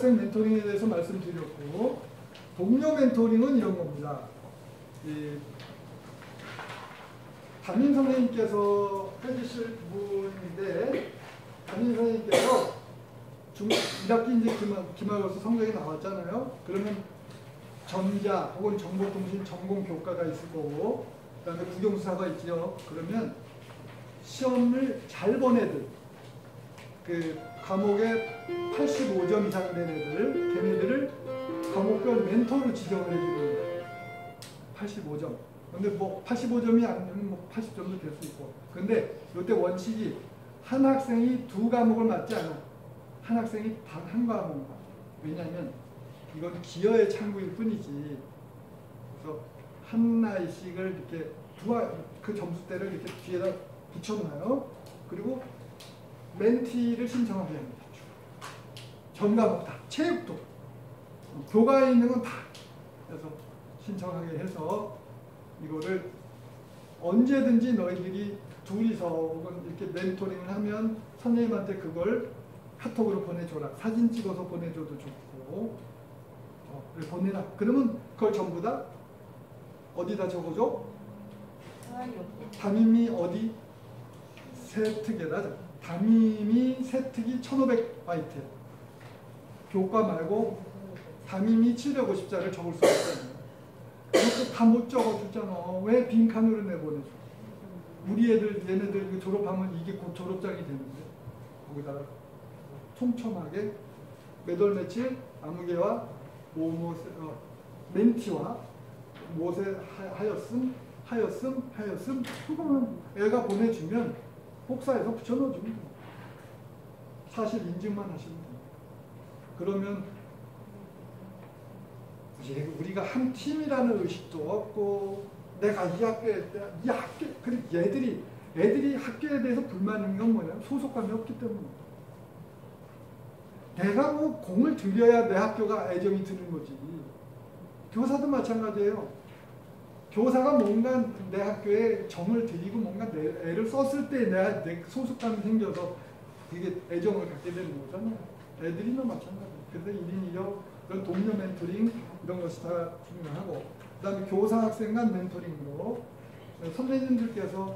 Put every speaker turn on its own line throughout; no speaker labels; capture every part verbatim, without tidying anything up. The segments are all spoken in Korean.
멘토링에 대해서 말씀드렸고, 동료 멘토링은 이런 겁니다. 이 담임 선생님께서 해주실 부분인데, 담임 선생님께서 중, 일 학기 이제 기말, 기말고사 성적이 나왔잖아요. 그러면 전자 혹은 정보통신 전공 교과가 있을 거고, 그 다음에 국영수사가 있죠. 그러면 시험을 잘 본 애들, 그 과목에 팔십오 점 이상 된 애들, 걔네들을 과목별 멘토로 지정을 해주는 거예요. 팔십오 점. 근데 뭐 팔십오 점이 아니면 뭐 팔십 점도 될 수 있고. 근데 이때 원칙이 한 학생이 두 과목을 맞지 않아. 한 학생이 단 한 과목만. 왜냐하면 이건 기여의 창구일 뿐이지. 그래서 하나씩을 이렇게 두 그 점수대를 이렇게 뒤에다 붙여놔요. 그리고 멘티를 신청하게 합니다. 전 과목 다. 체육도. 교과에 있는 건 다. 그래서 신청하게 해서 이거를 언제든지 너희들이 둘이서 혹은 이렇게 멘토링을 하면 선생님한테 그걸 카톡으로 보내줘라. 사진 찍어서 보내줘도 좋고. 어, 보내라. 그러면 그걸 전부 다 어디다 적어줘? 담임이 어디? 세특에다. 담임이 세특이 천오백 바이트. 교과 말고 담임이 칠백오십 자를 적을 수가 있잖아요. 그것도 다 못 적어주잖아. 왜 빈칸으로 내보내줘? 우리 애들, 얘네들 졸업하면 이게 곧 졸업장이 되는데 거기다가 촘촘하게 몇월 며칠 아무개와 모모 어, 멘티와 모세 하였음 하였음 하였음 그거는 애가 보내주면 복사해서 붙여넣어주면 돼요. 사실 인증만 하시면 돼요. 그러면 우리가 한 팀이라는 의식도 없고 내가 이 학교에 이 학교 그리고 얘들이 애들이 학교에 대해서 불만인 건 뭐냐? 소속감이 없기 때문에. 내가 뭐 공을 들여야 내 학교가 애정이 드는 거지. 교사도 마찬가지예요. 교사가 뭔가 내 학교에 정을 들이고 뭔가 내 애를 썼을 때 내, 내 소속감이 생겨서 되게 애정을 갖게 되는 거잖아요. 애들이나 마찬가지예요. 그래서 일 인 일 역그 동료 멘토링 이런 것이 다 중요하고, 그 다음에 교사 학생 간 멘토링으로 선생님들께서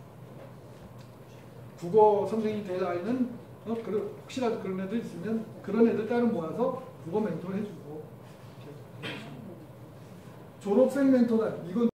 국어 선생님이 될 아이는 어, 그런, 혹시라도 그런 애들 있으면 그런 애들 따로 모아서 국어 멘토 해주고, 졸업생 멘토다. 이건